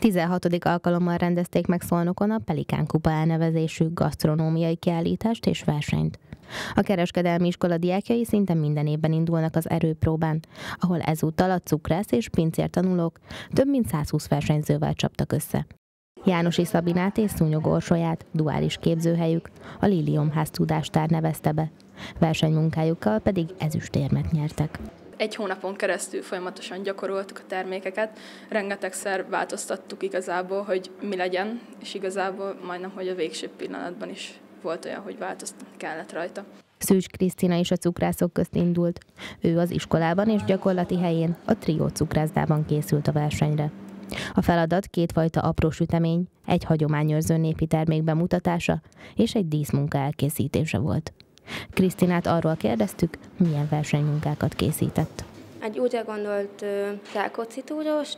16. alkalommal rendezték meg Szolnokon a Pelikán Kupa elnevezésű gasztronómiai kiállítást és versenyt. A kereskedelmi iskola diákjai szinte minden évben indulnak az erőpróbán, ahol ezúttal a cukrász és pincértanulók több mint 120 versenyzővel csaptak össze. Jánosi Szabinát és Szúnyog Orsolyát duális képzőhelyük, a Liliomház tudástár nevezte be. Versenymunkájukkal pedig ezüstérmet nyertek. Egy hónapon keresztül folyamatosan gyakoroltuk a termékeket, rengetegszer változtattuk igazából, hogy mi legyen, és igazából majdnem, hogy a végső pillanatban is volt olyan, hogy változtatni kellett rajta. Szűcs Krisztina is a cukrászok közt indult. Ő az iskolában és gyakorlati helyén, a Trió cukrászdában készült a versenyre. A feladat kétfajta apró sütemény, egy hagyományőrző népi termék bemutatása és egy díszmunka elkészítése volt. Krisztinát arról kérdeztük, milyen versenymunkákat készített. Egy úgy elgondolt rákócitúros,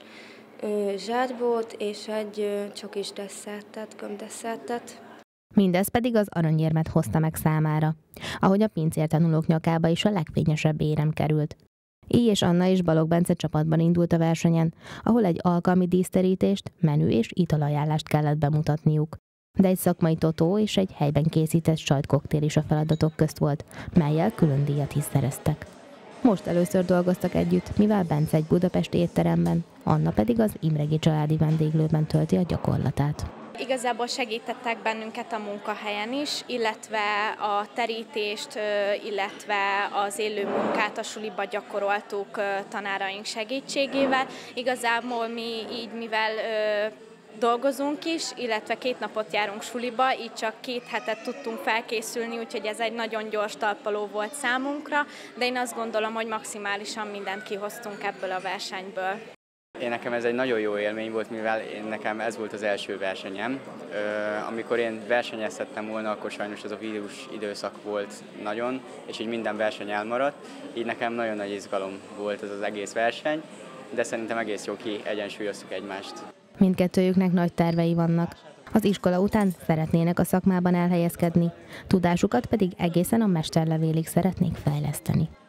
zsárbót és egy csokis desszertet, gömbdesszertet. Mindez pedig az aranyérmet hozta meg számára, ahogy a pincértanulók nyakába is a legfényesebb érem került. Így és Anna és Balogh Bence csapatban indult a versenyen, ahol egy alkalmi díszterítést, menü és italajánlást kellett bemutatniuk. De egy szakmai totó és egy helyben készített sajtkoktél is a feladatok közt volt, mellyel külön díjat is szereztek. Most először dolgoztak együtt, mivel Bence egy budapesti étteremben, Anna pedig az Imregi családi vendéglőben tölti a gyakorlatát. Igazából segítettek bennünket a munkahelyen is, illetve a terítést, illetve az élő munkát a suliba gyakoroltuk tanáraink segítségével. Igazából mi így, mivel dolgozunk is, illetve 2 napot járunk suliba, így csak 2 hetet tudtunk felkészülni, úgyhogy ez egy nagyon gyors talpaló volt számunkra, de én azt gondolom, hogy maximálisan mindent kihoztunk ebből a versenyből. Nekem ez egy nagyon jó élmény volt, mivel nekem ez volt az első versenyem. Amikor én versenyezhettem volna, akkor sajnos ez a vírus időszak volt nagyon, és így minden verseny elmaradt. Így nekem nagyon nagy izgalom volt ez az egész verseny, de szerintem egész jó kiegyensúlyoztuk egymást. Mindkettőjüknek nagy tervei vannak. Az iskola után szeretnének a szakmában elhelyezkedni, tudásukat pedig egészen a mesterlevélig szeretnék fejleszteni.